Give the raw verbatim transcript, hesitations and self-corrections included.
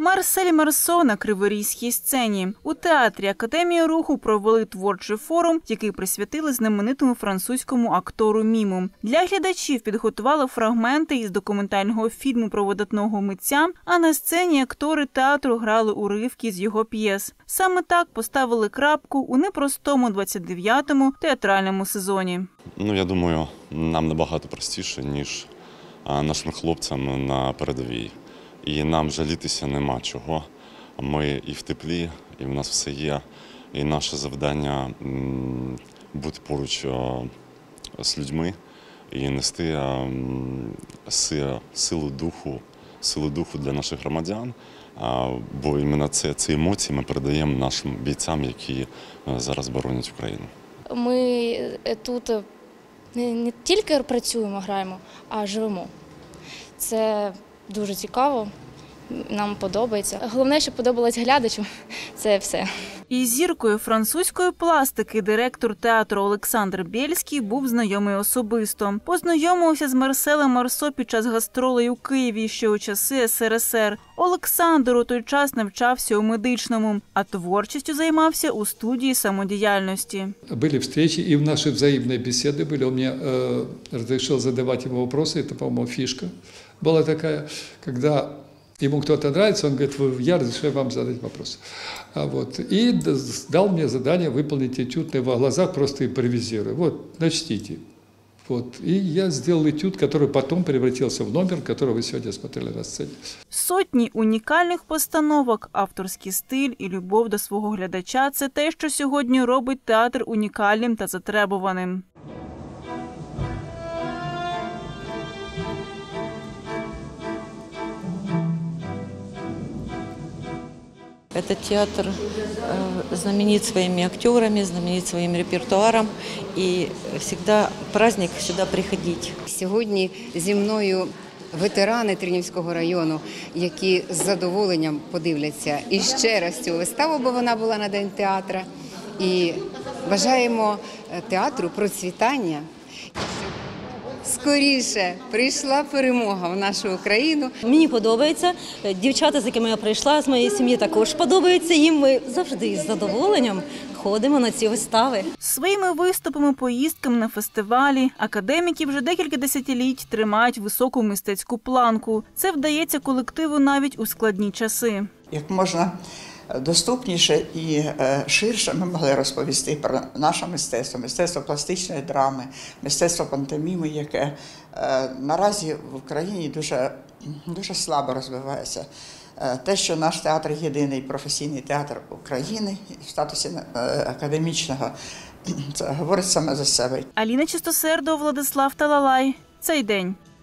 Марсель Марсо на Криворізькій сцені. У театрі Академії руху провели творчий форум, який присвятили знаменитому французькому актору міму. Для глядачів підготували фрагменти із документального фільму про видатного митця, а на сцені актори театру грали уривки з його п'єс. Саме так поставили крапку у непростому двадцять дев'ятому театральному сезоні. Ну, я думаю, нам набагато простіше, ніж нашим хлопцям на передовій. І нам жалітися нема чого. Ми і в теплі, і в нас все є. І наше завдання – бути поруч з людьми і нести силу духу, силу духу для наших громадян. Бо іменно це, ці емоції ми передаємо нашим бійцям, які зараз боронять Україну. Ми тут не тільки працюємо, граємо, а живемо. Це дуже цікаво, нам подобається. Головне, що подобалось глядачу – це все. Із зіркою французької пластики директор театру Олександр Бєльський був знайомий особисто. Познайомився з Марселем Марсо під час гастролей у Києві ще у часи ес ер ес ер. Олександр у той час навчався у медичному, а творчістю займався у студії самодіяльності. Були зустрічі і в наші взаємні бесіди були. Он мені э, розрішив задавати йому питання, це, по-моєму, фішка була така, коли ему кто-то нравится, он говорит, я разрешаю вам задать вопрос. А вот, и дал мне задание выполнить этюд на его глазах, просто импровизируя. Вот, начните. Вот. И я сделал этюд, который потом превратился в номер, который вы сегодня смотрели на сцене. Сотні унікальних постановок, авторський стиль і любов до свого глядача – це те, що сьогодні робить театр унікальним та затребуваним. Этот театр знаменит своими актерами, знаменит своим репертуаром, и всегда праздник сюда приходить. Сьогодні зі мною ветерани Тринівського району, які з задоволенням подивляться і ще раз цю виставу, бо вона була на День театра. І бажаємо театру процвітання. Скоріше прийшла перемога в нашу Україну. Мені подобається. Дівчата, з якими я прийшла, з моєї сім'ї також подобається їм. Ми завжди із задоволенням ходимо на ці вистави. Своїми виступами, поїздками на фестивалі академіки вже декілька десятиліть тримають високу мистецьку планку. Це вдається колективу навіть у складні часи. Як можна доступніше і ширше ми могли розповісти про наше мистецтво, мистецтво пластичної драми, мистецтво пантоміми, яке наразі в Україні дуже, дуже слабо розвивається. Те, що наш театр – єдиний професійний театр України в статусі академічного, це говорить саме за себе. Аліна Чистосердова, Владислав Талалай. Цей день.